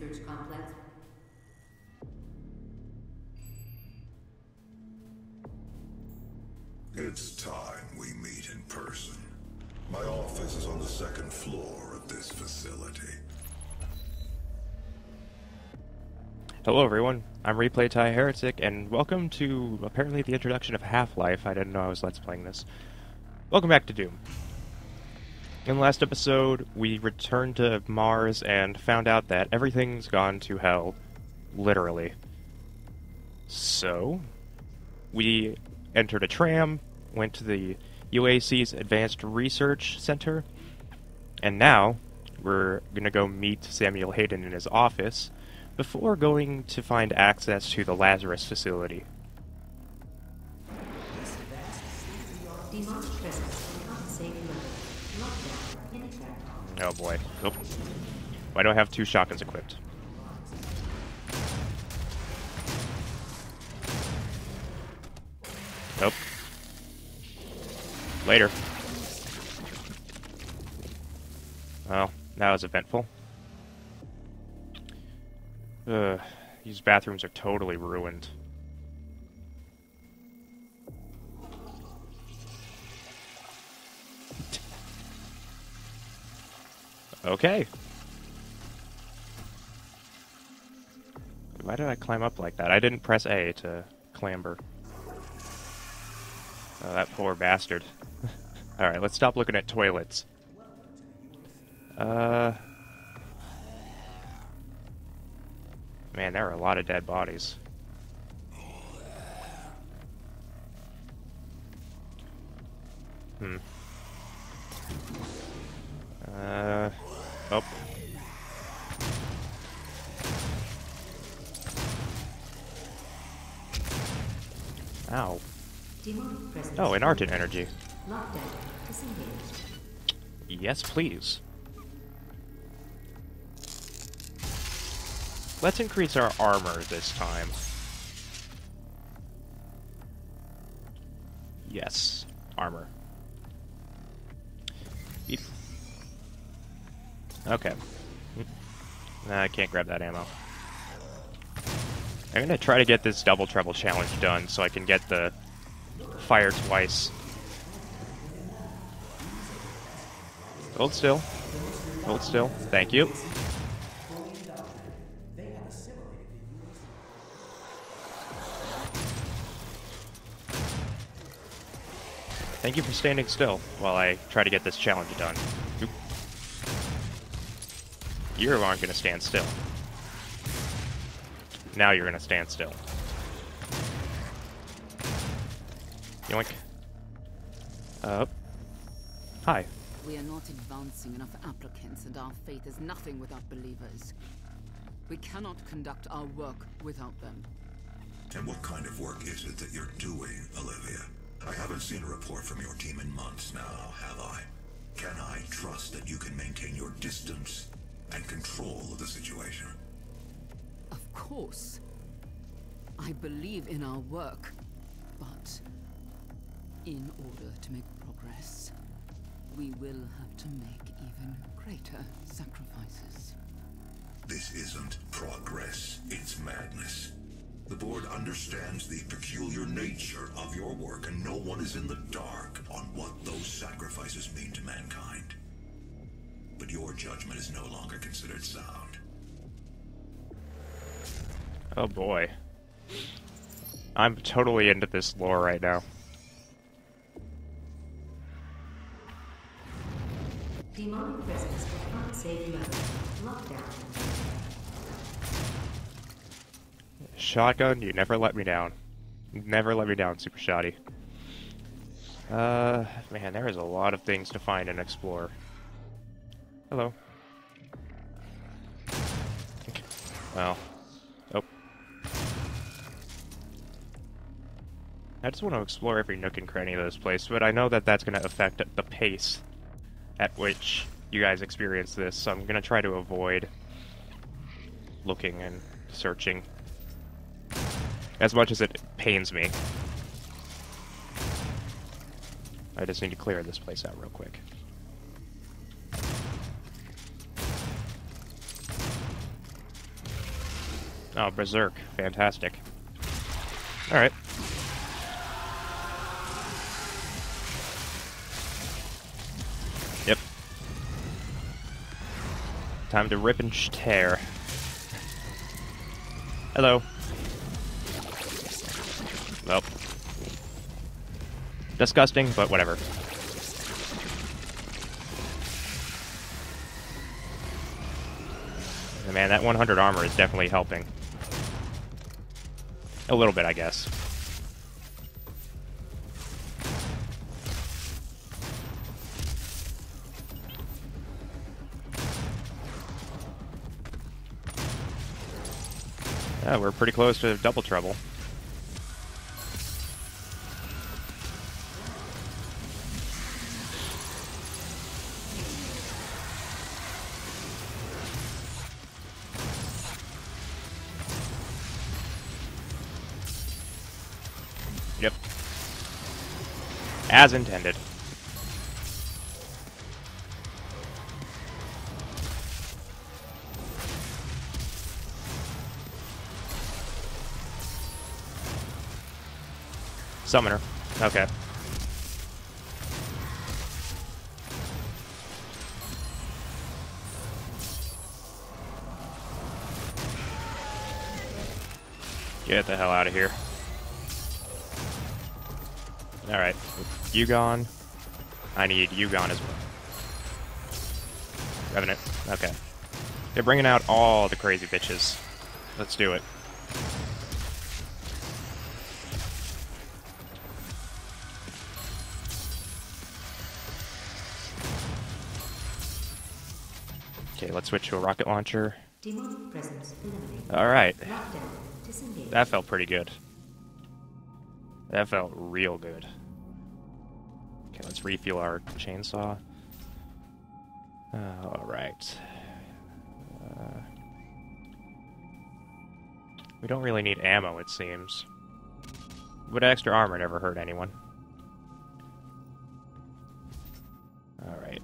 research complex. It's time we meet in person. My office is on the second floor of this facility. Hello everyone, I'm Replay Ty Heretic, and welcome to, apparently, the introduction of Half-Life. I didn't know I was Let's Playing this. Welcome back to Doom. In the last episode, we returned to Mars and found out that everything's gone to hell. Literally. So, we entered a tram, went to the UAC's Advanced Research Center, and now we're gonna go meet Samuel Hayden in his office before going to find access to the Lazarus facility. Oh boy. Nope. Why do I have two shotguns equipped? Nope. Later. Well, that was eventful. These bathrooms are totally ruined. Okay. Why did I climb up like that? I didn't press A to clamber. Oh, that poor bastard. Alright, let's stop looking at toilets. Man, there are a lot of dead bodies. Oh. Ow. Oh, an Argent energy. Yes, please. Let's increase our armor this time. Yes, armor. Beep. Okay. Nah, I can't grab that ammo. I'm gonna try to get this double treble challenge done so I can get the fire twice. Hold still. Hold still. Thank you. Thank you for standing still while I try to get this challenge done. Oop. You aren't going to stand still. Now you're going to stand still. Yoink. Hi. We are not advancing enough applicants, and our faith is nothing without believers. We cannot conduct our work without them. And what kind of work is it that you're doing, Olivia? I haven't seen a report from your team in months now, have I? Can I trust that you can maintain your distance and control of the situation? Of course. I believe in our work, but in order to make progress, we will have to make even greater sacrifices. This isn't progress, it's madness. The board understands the peculiar nature of your work, and no one is in the dark on what those sacrifices mean to mankind. But your judgment is no longer considered sound. Oh boy. I'm totally into this lore right now. Demonic presence at unsafe level. Lockdown. Shotgun, you never let me down. Never let me down, Super Shoddy. Man, there is a lot of things to find and explore. Hello. Well. Oh. I just want to explore every nook and cranny of this place, but I know that that's going to affect the pace at which you guys experience this, so I'm going to try to avoid looking and searching as much as it pains me. I just need to clear this place out real quick. Oh, Berserk. Fantastic. Alright. Yep. Time to rip and tear. Hello. Well. Disgusting, but whatever. Man, that 100 armor is definitely helping. A little bit, I guess. Yeah, we're pretty close to double trouble. Yep. As intended. Summoner. Okay. Get the hell out of here. Alright. You gone. I need you gone as well. Revenant. Okay. They're bringing out all the crazy bitches. Let's do it. Okay, let's switch to a rocket launcher. Demonic presence eliminated. Alright. Lockdown. Disengage. That felt pretty good. That felt real good. Okay, let's refuel our chainsaw. Alright. We don't really need ammo, it seems. Would extra armor never hurt anyone? Alright.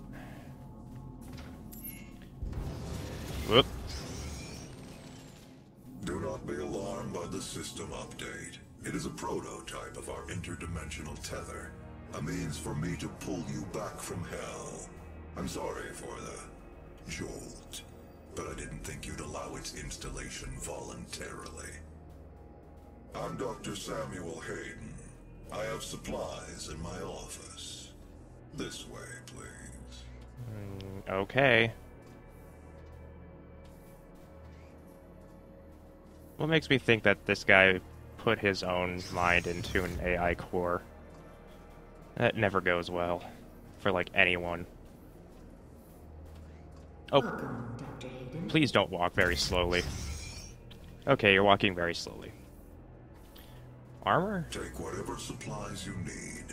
Whoop. Do not be alarmed by the system update. It is a prototype of our interdimensional tether. A means for me to pull you back from hell. I'm sorry for the jolt, but I didn't think you'd allow its installation voluntarily. I'm Dr. Samuel Hayden. I have supplies in my office. This way, please. Okay. What makes me think that this guy put his own mind into an AI core? That never goes well. For, like, anyone. Oh. Welcome, Dr. Hayden. Please don't walk very slowly. Okay, you're walking very slowly. Armor? Take whatever supplies you need.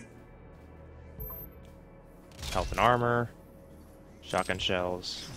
Health and armor. Shotgun shells.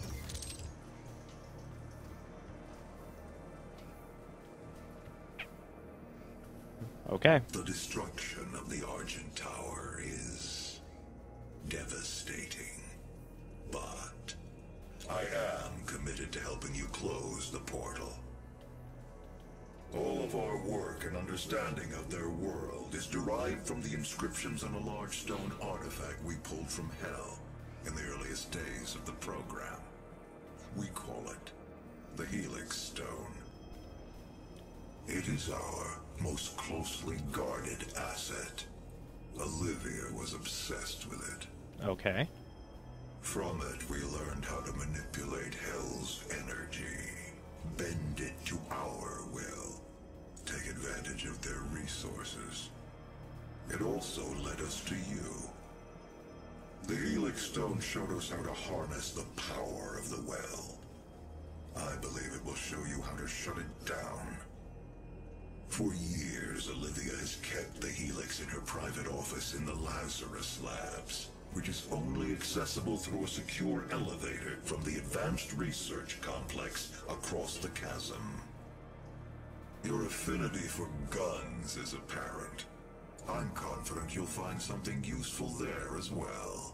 Okay. The destruction of the Argent Tower is devastating, but I am committed to helping you close the portal. All of our work and understanding of their world is derived from the inscriptions on a large stone artifact we pulled from Hell in the earliest days of the program. We call it the Helix Stone. It is our most closely guarded asset. Olivia was obsessed with it. Okay. From it, we learned how to manipulate Hell's energy, bend it to our will, take advantage of their resources. It also led us to you. The Helix Stone showed us how to harness the power of the well. I believe it will show you how to shut it down. For years, Olivia has kept the Helix in her private office in the Lazarus Labs, which is only accessible through a secure elevator from the Advanced Research Complex across the chasm. Your affinity for guns is apparent. I'm confident you'll find something useful there as well.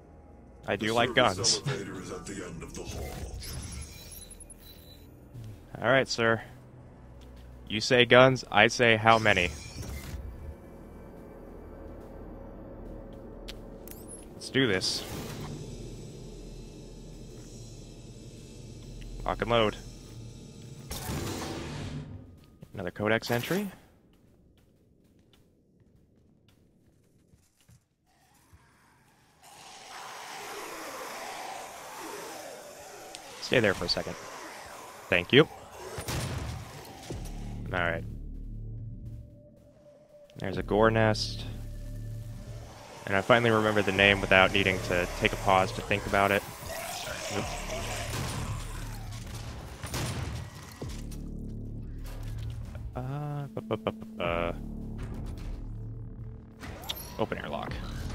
I do like guns. The elevator is at the end of the hall. Alright, sir. You say guns, I say how many. Let's do this. Lock and load. Another codex entry. Stay there for a second. Thank you. Alright. There's a gore nest. And I finally remembered the name without needing to take a pause to think about it. Oops. Open airlock.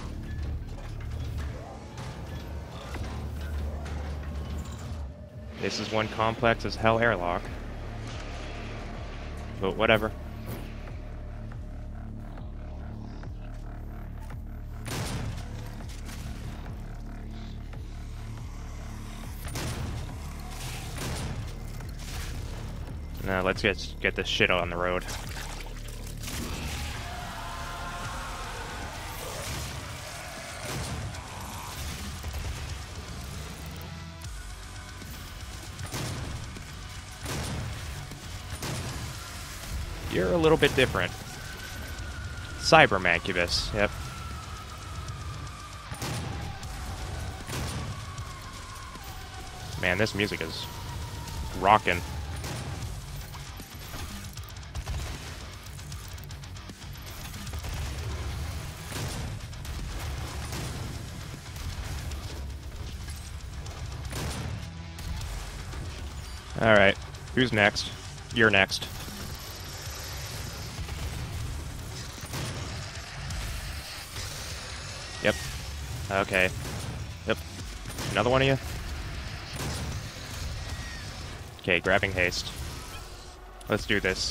This is one complex as hell airlock. But whatever. Now let's get this shit on the road. You're a little bit different. Cyber Mancubus, yep. Man, this music is rockin'. Alright, who's next? You're next. Yep. Okay. Yep. Another one of you? Okay, grabbing haste. Let's do this.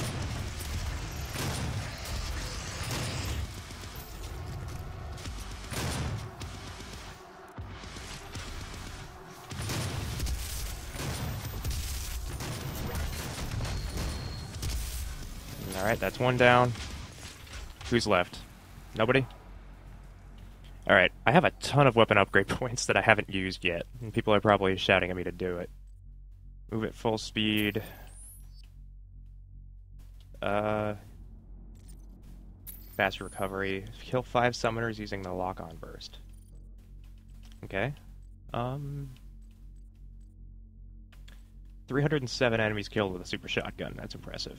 Alright, that's one down. Who's left? Nobody? Alright, I have a ton of weapon upgrade points that I haven't used yet, and people are probably shouting at me to do it. Move at full speed. Fast recovery. Kill 5 summoners using the lock-on burst. Okay. 307 enemies killed with a super shotgun. That's impressive.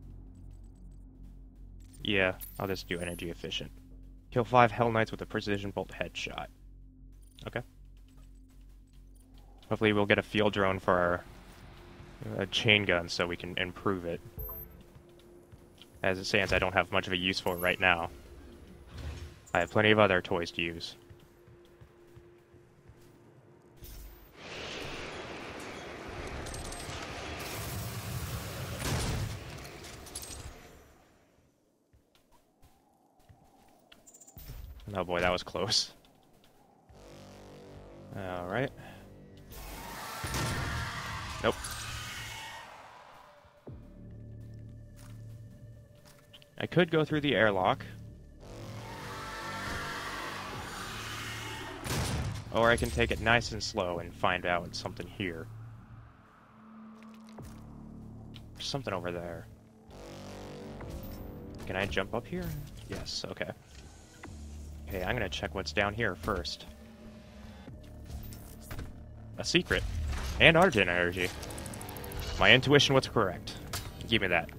Yeah, I'll just do energy efficient. Kill 5 Hell Knights with a precision bolt headshot. Okay. Hopefully we'll get a field drone for our chain gun so we can improve it. As it stands, I don't have much of a use for it right now. I have plenty of other toys to use. Oh boy, that was close. Alright. Nope. I could go through the airlock. Or I can take it nice and slow and find out something here. There's something over there. Can I jump up here? Yes, okay. Okay, I'm gonna check what's down here first. A secret. And Argent energy. My intuition was correct. Give me that.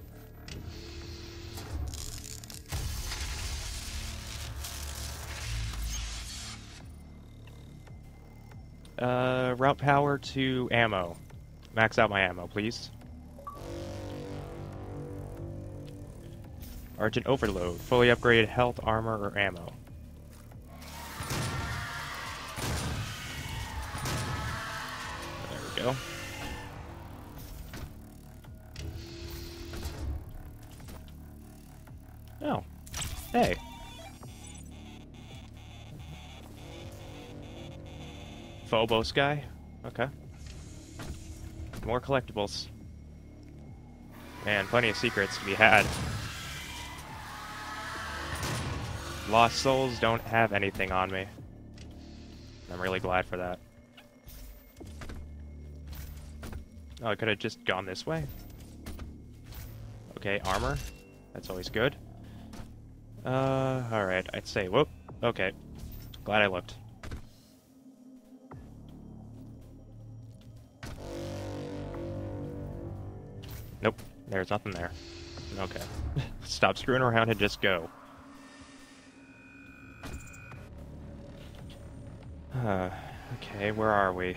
Route power to ammo. Max out my ammo, please. Argent overload. Fully upgraded health, armor, or ammo. There we go. Oh. Hey. Phobos guy? Okay. More collectibles. Man, plenty of secrets to be had. Lost Souls don't have anything on me. I'm really glad for that. Oh, I could have just gone this way. Okay, armor. That's always good. Alright, I'd say, whoop. Okay. Glad I looked. Nope, there's nothing there. Okay. Stop screwing around and just go. Okay, where are we?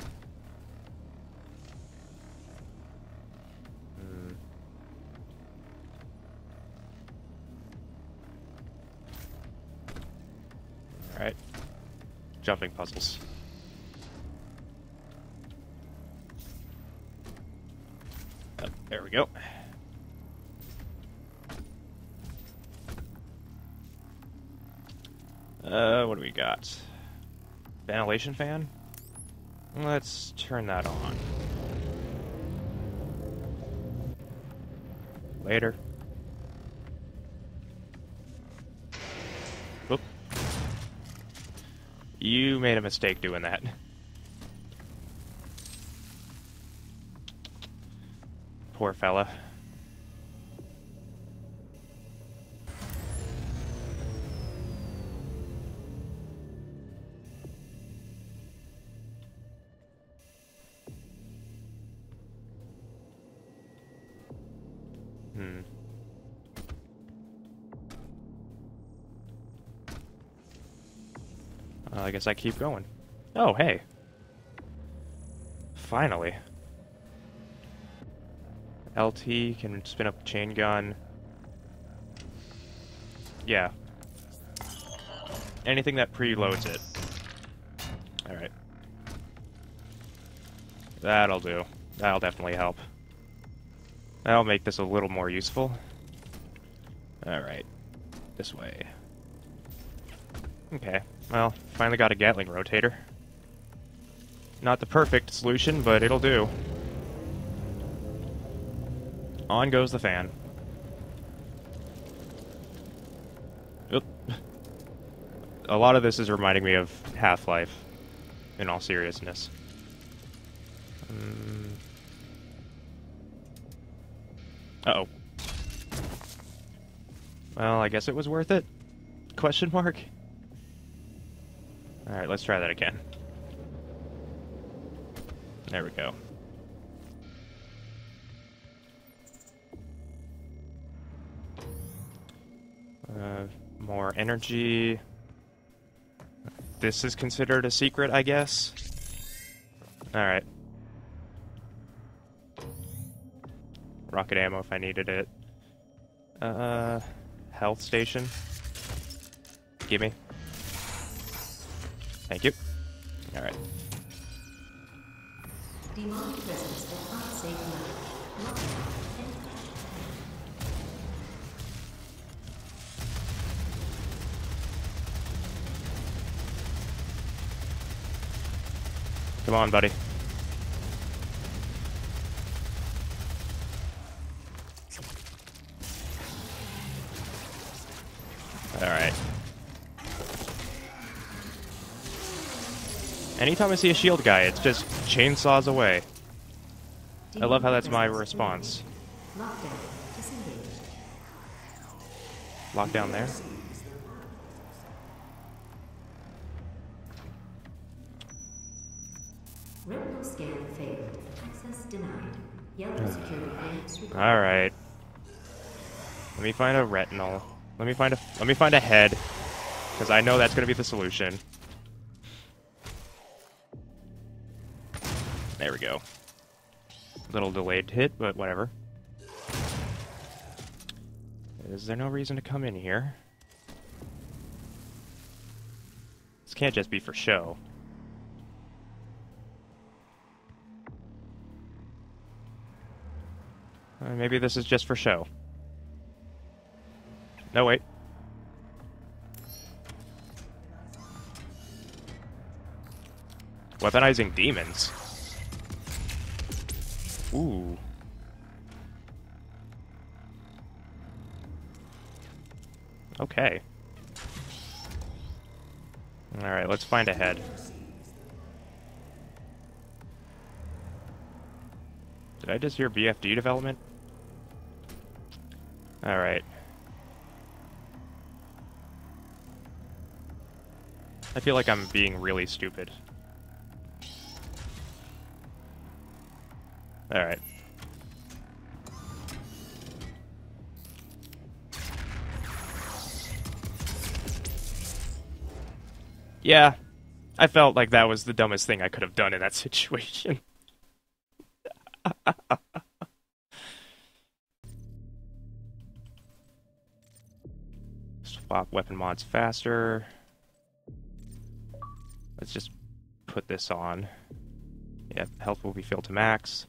Alright. Jumping puzzles. Oh, there we go. What do we got? Ventilation fan? Let's turn that on. Later. Oop. You made a mistake doing that. Poor fella. I guess I keep going. Oh, hey. Finally. LT can spin up a chain gun. Yeah. Anything that preloads it. Alright. That'll do. That'll definitely help. That'll make this a little more useful. Alright. This way. Okay. Well, finally got a Gatling rotator. Not the perfect solution, but it'll do. On goes the fan. Oop. A lot of this is reminding me of Half-Life, in all seriousness. Uh-oh. Well, I guess it was worth it? Question mark? Alright, let's try that again. There we go. More energy. This is considered a secret, I guess? Alright. Rocket ammo if I needed it. Health station. Gimme. Thank you. Alright. Demonic presence at unsafe level. Come on, buddy. Alright. Anytime I see a shield guy, it's just chainsaws away. I love how that's my response. Lockdown. Disengaged. Lockdown there. Retinal scan failed. Access denied. Yellow security clearance required. Alright. Let me find a retinal. Let me find a head. Because I know that's gonna be the solution. There we go. Little delayed hit, but whatever. Is there no reason to come in here? This can't just be for show. Maybe this is just for show. No, wait. Weaponizing demons. Ooh. Okay. Alright, let's find a head. Did I just hear BFG development? Alright. I feel like I'm being really stupid. Alright. Yeah, I felt like that was the dumbest thing I could have done in that situation. Swap weapon mods faster. Let's just put this on. Yeah, health will be filled to max.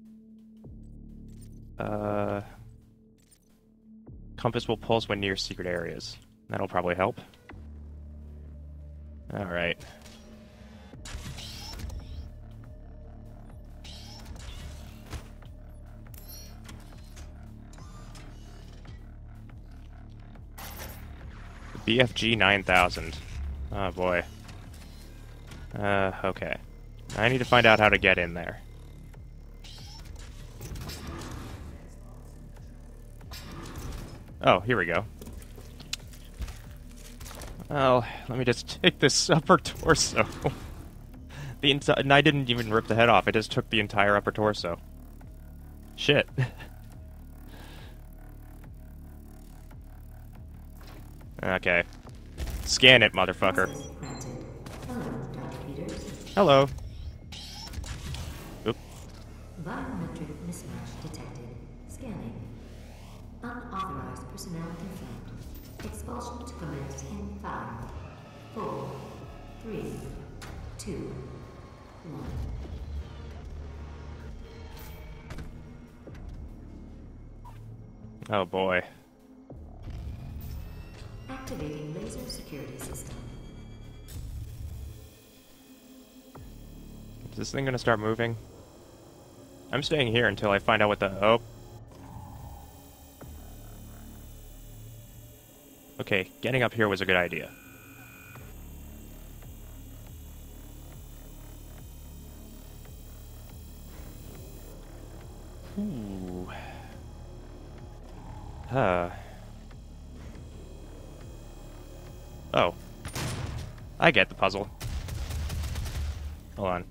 Compass will pulse when near secret areas. That'll probably help. Alright. BFG 9000. Oh boy. Okay. I need to find out how to get in there. Oh, here we go. Well, let me just take this upper torso. And I didn't even rip the head off, I just took the entire upper torso. Shit. Okay. Scan it, motherfucker. Hello, Dr. Peters. Hello. Oop. Biometric mismatch detected. Scanning. Unauthorized personnel confirmed. Expulsion to commence in 5, 4, 3, 2, 1. Oh boy. Activating laser security system. Is this thing gonna start moving? I'm staying here until I find out what the... Oh. Okay, getting up here was a good idea. Ooh. Oh. I get the puzzle. Hold on.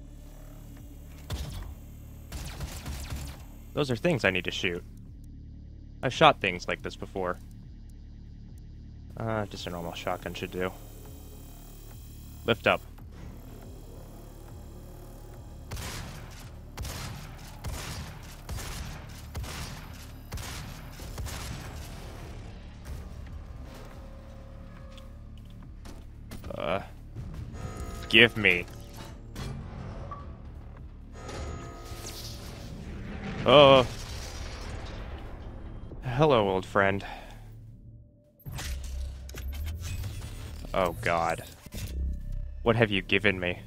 Those are things I need to shoot. I've shot things like this before. Just a normal shotgun should do. Lift up. Give me. Oh. Hello, old friend. Oh, God. What have you given me?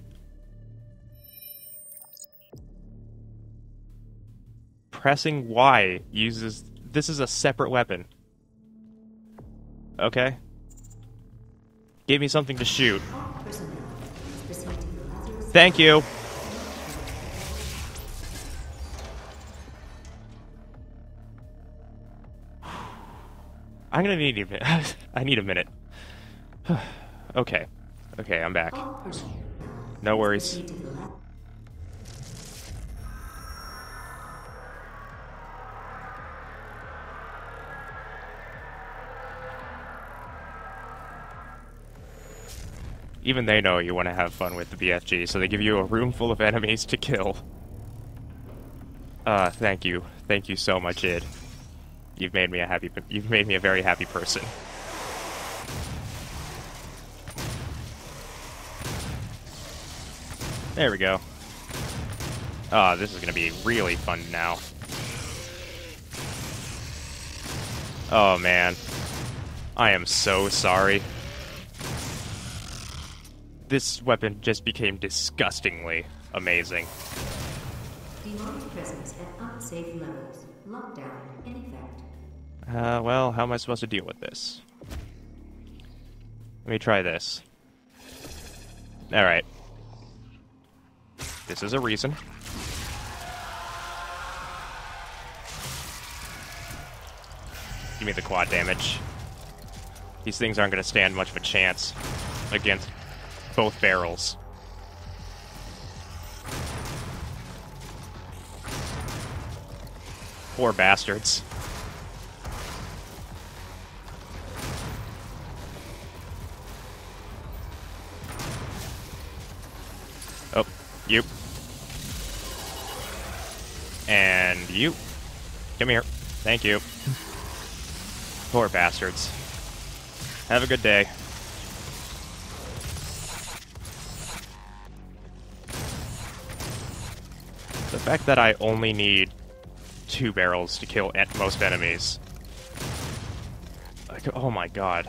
Pressing Y uses... This is a separate weapon. Okay. Gave me something to shoot. Thank you. I'm gonna need a minute. I need a minute. Okay. Okay, I'm back. No worries. Even they know you want to have fun with the BFG, so they give you a room full of enemies to kill. Thank you. Thank you so much, id. You've made me a very happy person. There we go. Oh, this is gonna be really fun now. Oh, man. I am so sorry. This weapon just became disgustingly amazing. Demonic presence at unsafe levels. Lockdown in effect. Well, how am I supposed to deal with this? Let me try this. Alright. This is a reason. Give me the quad damage. These things aren't going to stand much of a chance against both barrels. Poor bastards. Oh, you. And you. Come here. Thank you. Poor bastards. Have a good day. The fact that I only need 2 barrels to kill most enemies. Like, oh my god.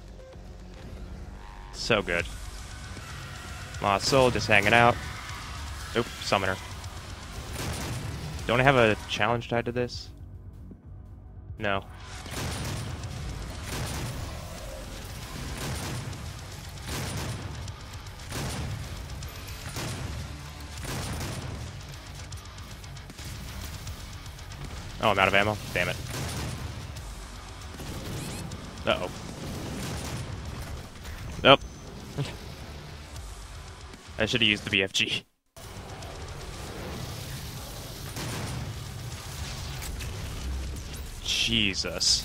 So good. Lost Soul just hanging out. Oop, Summoner. Don't I have a challenge tied to this? No. Oh, I'm out of ammo? Damn it. Uh-oh. Nope. I should have used the BFG. Jesus.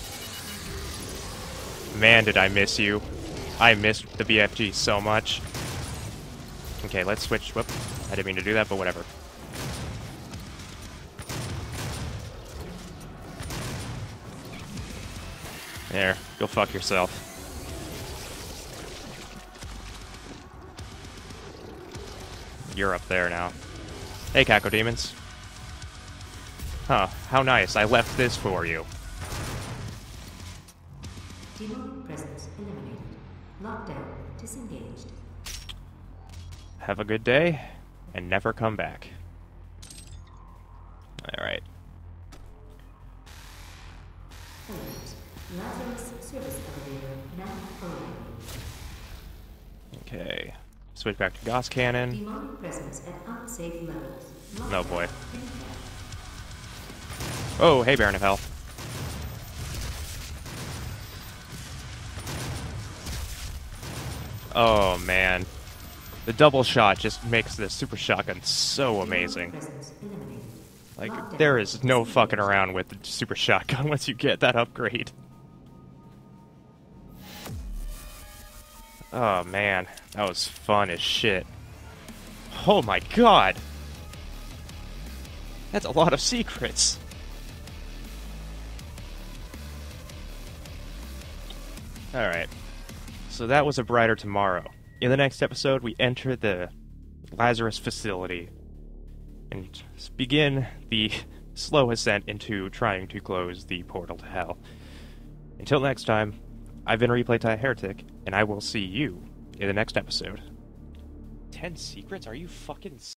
Man, did I miss you. I missed the BFG so much. Okay, let's switch. Whoop. I didn't mean to do that, but whatever. There, go fuck yourself. You're up there now. Hey, Cacodemons. Huh, how nice. I left this for you. Demonic presence eliminated. Lockdown disengaged. Have a good day, and never come back. Alright. Alert. Lazarus service elevator now arriving. Okay. Switch back to Gauss Cannon. Demonic presence at unsafe levels. Oh boy. Lockdown. Oh, hey, Baron of Hell. Oh, man. The double shot just makes the super shotgun so amazing. Presence eliminated. Like, Lockdown there is no disengaged. fucking around with the super shotgun once you get that upgrade. Oh, man. That was fun as shit. Oh my god! That's a lot of secrets. Alright. So that was A Brighter Tomorrow. In the next episode, we enter the Lazarus facility and begin the slow ascent into trying to close the portal to hell. Until next time, I've been Replay Ty Heretic, and I will see you in the next episode. 10 secrets? Are you fucking